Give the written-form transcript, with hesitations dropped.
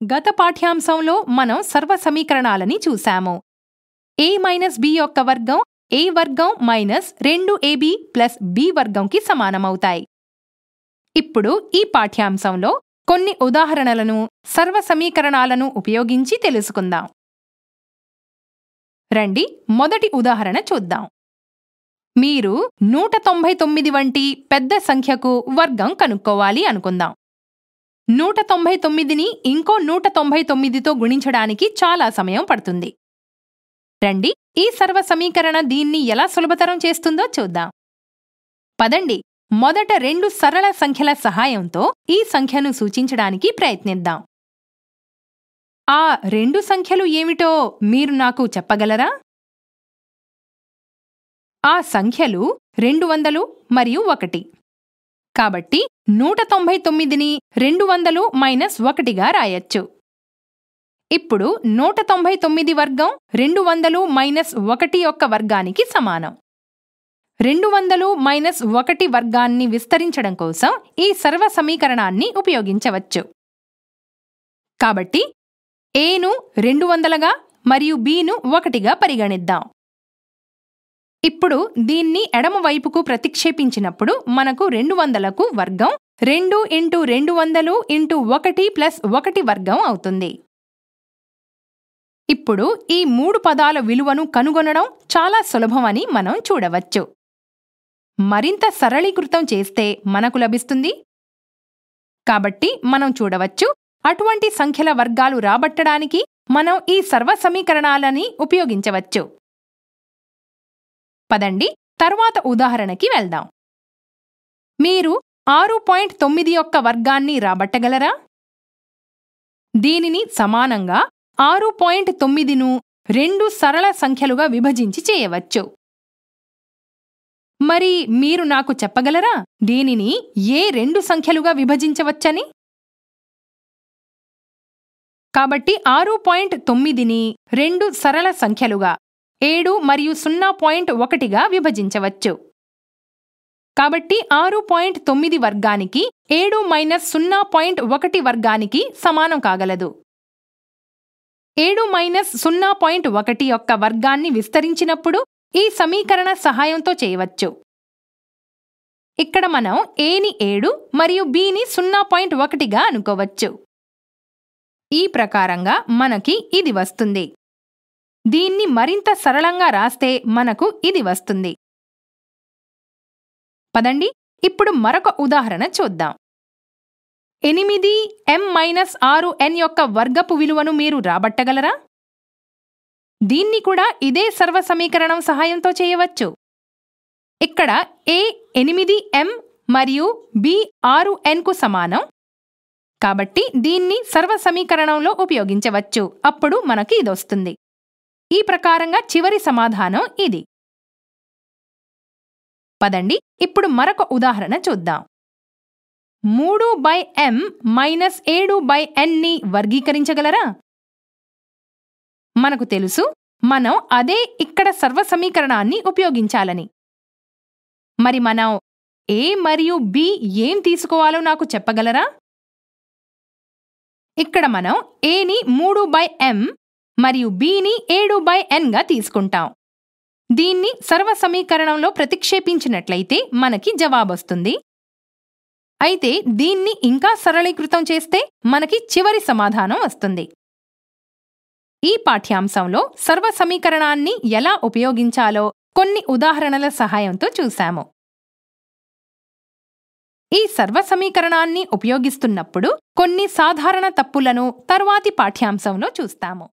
గత పాఠ్యాంశంలో మనం సర్వ సమీకరణాలని చూశాము. a మైనస్ b యొక్క వర్గం a వర్గం మైనస్ 2ab ప్లస్ b వర్గంకి సమానమవుతాయి. ఇప్పుడు ఈ పాఠ్యాంశంలో కొన్ని ఉదాహరణలను సర్వ సమీకరణాలను ఉపయోగించి తెలుసుకుందాం. రండి మొదటి ఉదాహరణ చూద్దాం. మీరు 199 వంటి పెద్ద సంఖ్యకు వర్గం కనుక్కోవాలి అనుకుందాం. 199ని ఇంకో 199తో గుణించడానికి చాలా సమయం పడుతుంది. రండి ఈ సర్వ సమీకరణ దీన్ని ఎలా సులభతరం చేస్తుందో చూద్దాం. పదండి మొదట 2 సరళ సంఖ్యల సహాయంతో ఈ సంఖ్యను సూచించడానికి ప్రయత్నిద్దాం. ఆ 2 సంఖ్యలు ఏమిటో మీరు నాకు చెప్పగలరా? ఆ సంఖ్యలు 200 మరియు 1. కాబట్టి 199ని 200 మైనస్ 1గా రాయొచ్చు. ఇప్పుడు 199 వర్గం 200 మైనస్ 1 యొక్క వర్గానికి సమానం. 200 మైనస్ 1 వర్గాన్ని విస్తరించడం కోసం ఈ సర్వ సమీకరణాన్ని ఉపయోగించవచ్చు. కాబట్టి aను 200గా మరియు bను 1గా పరిగణిద్దాం. ఇప్పుడు దీన్ని ఎడమవైపుకు ప్రతిక్షేపించినప్పుడు మనకు 200కు వర్గం 2 ఇంటూ 200 ఇంటూ 1 ప్లస్ 1 వర్గం అవుతుంది. ఇప్పుడు ఈ 3 పదాల విలువను కనుగొనడం చాలా సులభమని మనం చూడవచ్చు. మరింత సరళీకృతం చేస్తే మనకు లభిస్తుంది. కాబట్టి మనం చూడవచ్చు, అటువంటి సంఖ్యల వర్గాలు రాబట్టడానికి మనం ఈ సర్వ సమీకరణాలని ఉపయోగించవచ్చు. పదండి తరువాత ఉదాహరణకి వెళ్దాం. మీరు 6.9 యొక్క వర్గాన్ని రాబట్టగలరా? దీనిని సమానంగా 6.9ను 2 సరళ సంఖ్యలుగా విభజించి చేయవచ్చు. మరి మీరు నాకు చెప్పగలరా దీనిని ఏ 2 సంఖ్యలుగా విభజించవచ్చని? కాబట్టి 6.9ని 2 సరళ సంఖ్యలుగా 7 మరియు 0.1గా విభజించవచ్చు. కాబట్టి 6.9 వర్గానికి 7 మైనస్ 0.1 వర్గానికి సమానం కాగలదు. 7 మైనస్ 0.1 యొక్క వర్గాన్ని విస్తరించినప్పుడు ఈ సమీకరణ సహాయంతో చేయవచ్చు. ఇక్కడ మనం aని 7 మరియు bని 0.1గా అనుకోవచ్చు. ఈ ప్రకారంగా మనకి ఇది వస్తుంది. దీన్ని మరింత సరళంగా రాస్తే మనకు ఇది వస్తుంది. పదండి ఇప్పుడు మరొక ఉదాహరణ చూద్దాం. 8m-6n యొక్క వర్గపు విలువను మీరు రాబట్టగలరా? దీన్ని కూడా ఇదే సర్వ సమీకరణం సహాయంతో చేయవచ్చు. ఇక్కడ a 8m మరియు b 6nకు సమానం. కాబట్టి దీన్ని సర్వ సమీకరణంలో ఉపయోగించవచ్చు. అప్పుడు మనకి ఇదొస్తుంది. ఈ ప్రకారంగా చివరి సమాధానం ఇది. పదండి ఇప్పుడు మరొక ఉదాహరణ చూద్దాం. 3/m minus 7/nని వర్గీకరించగలరా? మనకు తెలుసు మనం అదే ఇక్కడ సర్వ సమీకరణాన్ని ఉపయోగించాలని. మరి మనం a మరియు b ఏం తీసుకోవాలో నాకు చెప్పగలరా? ఇక్కడ మనం aని 3/m మరియు bని 7/nగా తీసుకుంటాం. దీన్ని సర్వ సమీకరణంలో ప్రతిక్షేపించినట్లయితే మనకి జవాబొస్తుంది. అయితే దీన్ని ఇంకా సరళీకృతం చేస్తే మనకి చివరి సమాధానం వస్తుంది. ఈ పాఠ్యాంశంలో సర్వ సమీకరణాన్ని ఎలా ఉపయోగించాలో కొన్ని ఉదాహరణల సహాయంతో చూశాము. ఈ సర్వ సమీకరణాన్ని ఉపయోగిస్తున్నప్పుడు కొన్ని సాధారణ తప్పులను తరువాతి పాఠ్యాంశంలో చూస్తాము.